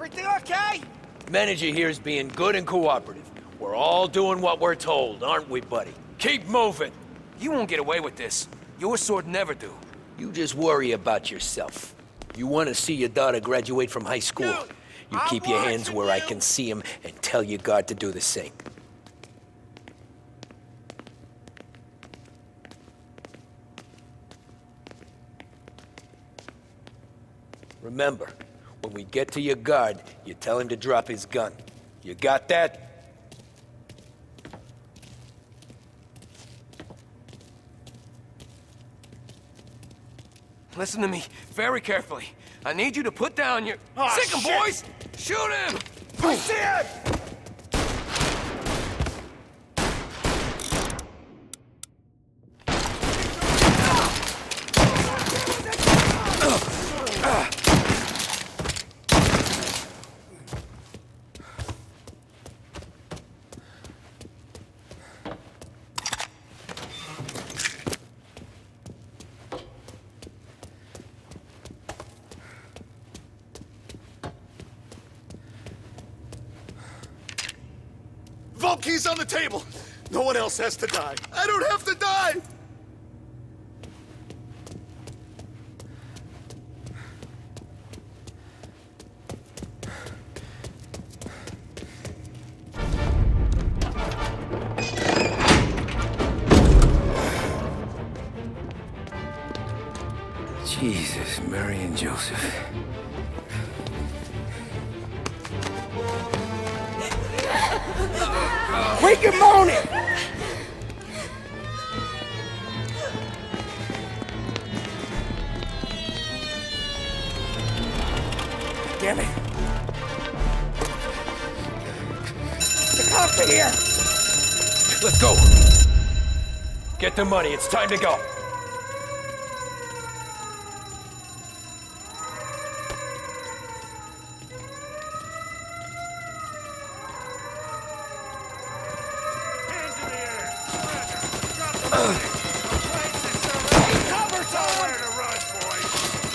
Everything okay? Manager here's being good and cooperative. We're all doing what we're told, aren't we, buddy? Keep moving. You won't get away with this. Your sword never do. You just worry about yourself. You want to see your daughter graduate from high school. Dude, You I'm keep your hands watching where I you. can see them and tell your guard to do the same. Remember, when we get to your guard, you tell him to drop his gun. You got that? Listen to me very carefully. I need you to put down your... Oh, Sick 'em, shit. boys! Shoot him! I see it! Vault key's on the table. No one else has to die. I don't have to die! Jesus, Mary and Joseph. Quick and moan it! Damn it! The cops are here! Let's go! Get the money, it's time to go! Cover somewhere to run, boys!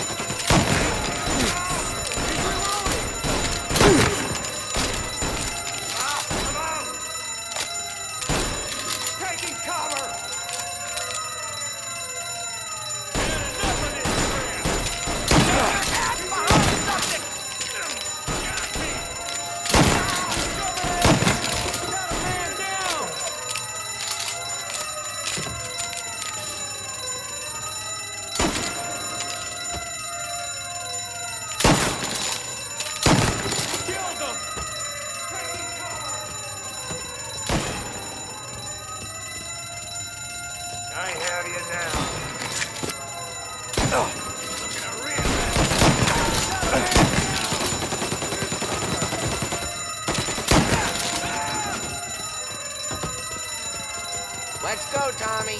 Come on! Taking cover! Enough of this crap! Behind something! Got me! Got a man down! Killed them! Taking cover! I have you now. Looking a real Let's go, Tommy.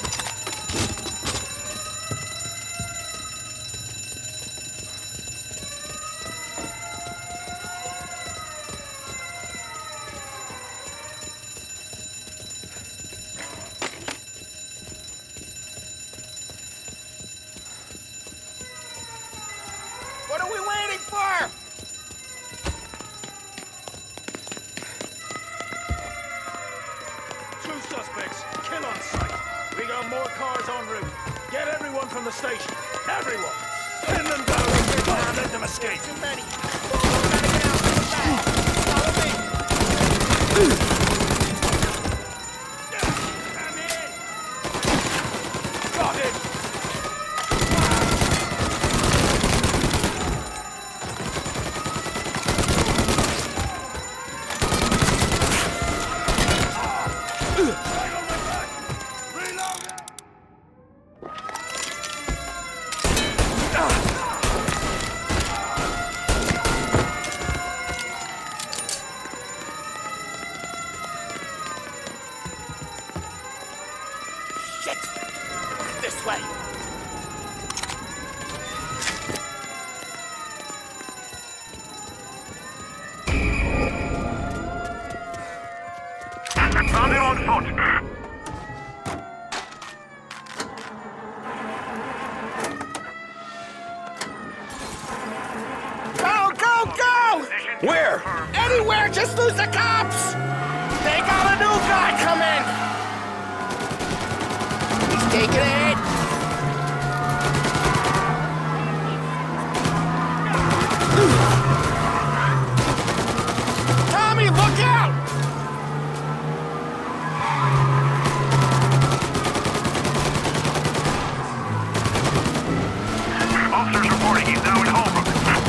What are we waiting for? Two suspects, kill on sight. We got more cars en route. Get everyone from the station. Everyone! Pin them down and let them escape. Too many. Follow me. I'm in. Got it! Shit! This way. Army on foot. Go, go, go! Where? the cops! They got a new guy coming! He's taking a hit. Tommy, look out! Officers reporting he's now in Holbrook.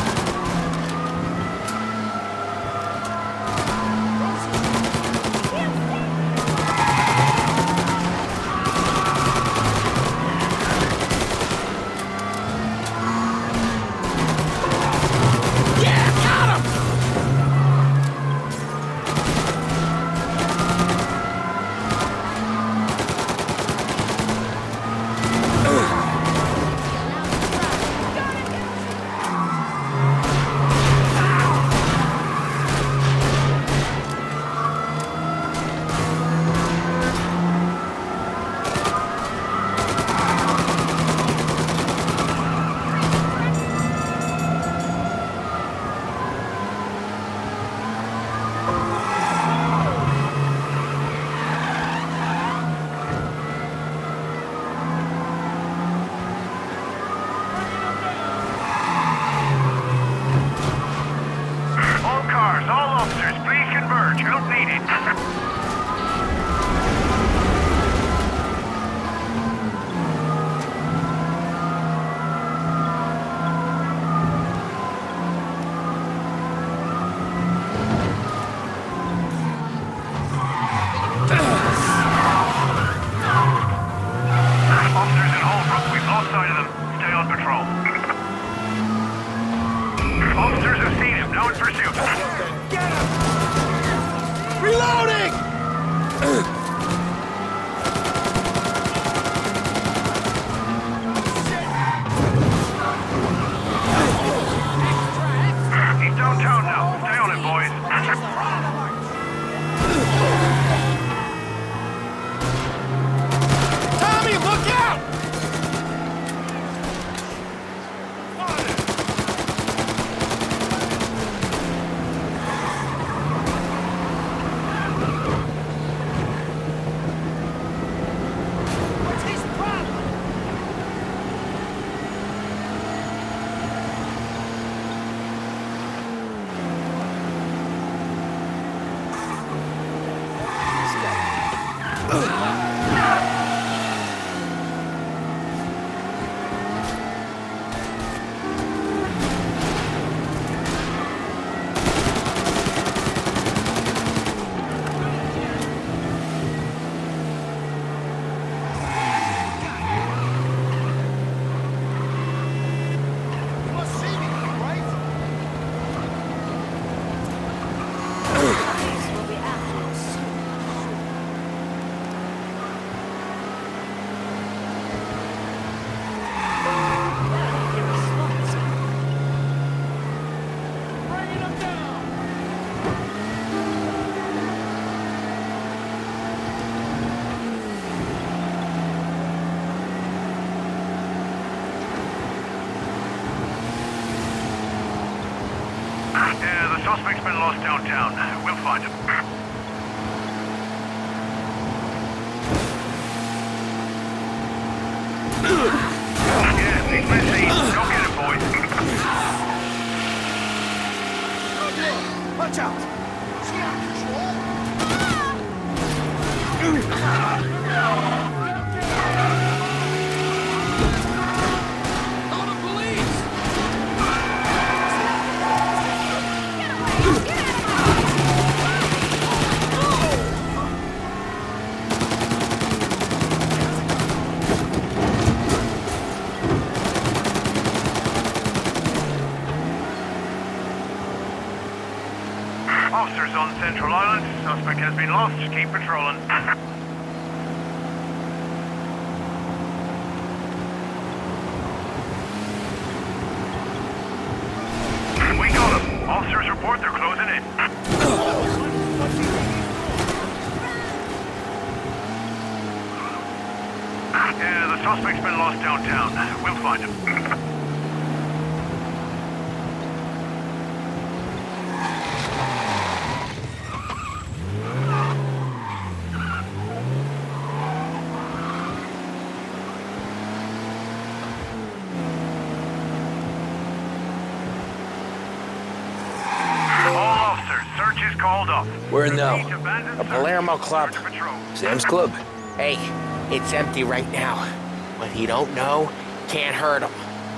Suspect's been lost downtown. We'll find him. Yeah, he's missing. Don't get him, boys. Watch out! She out Officers on Central Island. Suspect has been lost. Keep patrolling. We got him. Officers report they're closing in. Yeah, the suspect's been lost downtown. We'll find him. Where now? A Palermo club. Sam's Club? Hey, it's empty right now. What he don't know can't hurt him.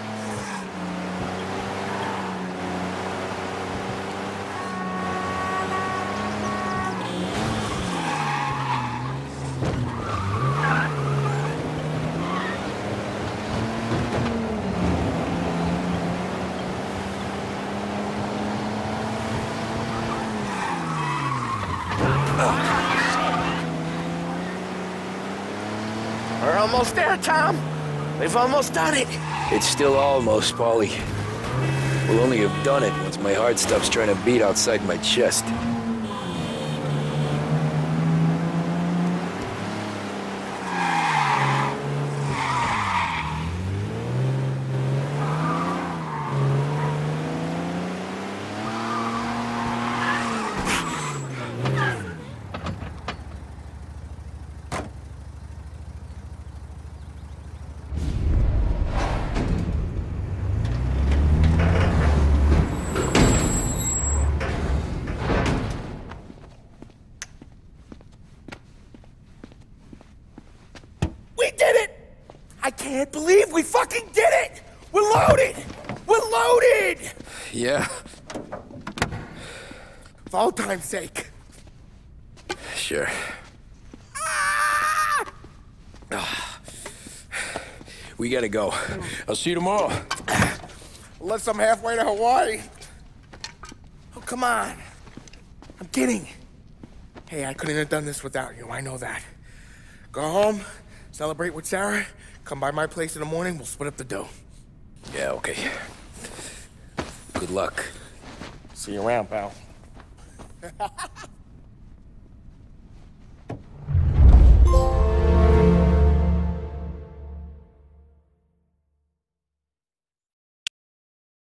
We're almost there, Tom. We've almost done it. It's still almost, Paulie. We'll only have done it once my heart stops trying to beat outside my chest. We did it! I can't believe we fucking did it! We're loaded! We're loaded! Yeah, For all time's sake. sure. We gotta go. I'll see you tomorrow. Unless I'm halfway to Hawaii. Oh, come on. I'm kidding. Hey, I couldn't have done this without you. I know that. Go home, celebrate with Sarah, come by my place in the morning, we'll split up the dough. Yeah, okay. Good luck. See you around, pal.